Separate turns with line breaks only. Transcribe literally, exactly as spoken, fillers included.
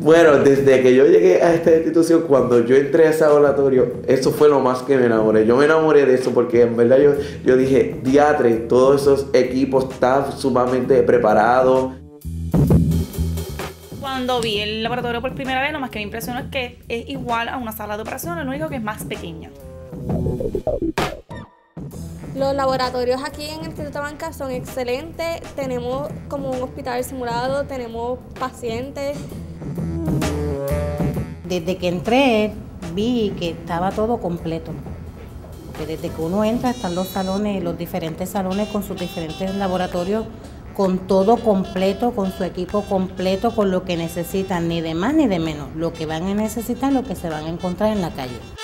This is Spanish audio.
Bueno, desde que yo llegué a esta institución, cuando yo entré a ese laboratorio, eso fue lo más que me enamoré. Yo me enamoré de eso porque en verdad yo, yo dije, diatre, todos esos equipos están sumamente preparados.
Cuando vi el laboratorio por primera vez, lo más que me impresionó es que es igual a una sala de operaciones, lo único que es más pequeña.
Los laboratorios aquí en el Instituto Banca son excelentes, tenemos como un hospital simulado, tenemos pacientes.
Desde que entré vi que estaba todo completo, que desde que uno entra están los salones, los diferentes salones con sus diferentes laboratorios, con todo completo, con su equipo completo, con lo que necesitan, ni de más ni de menos, lo que van a necesitar, lo que se van a encontrar en la calle.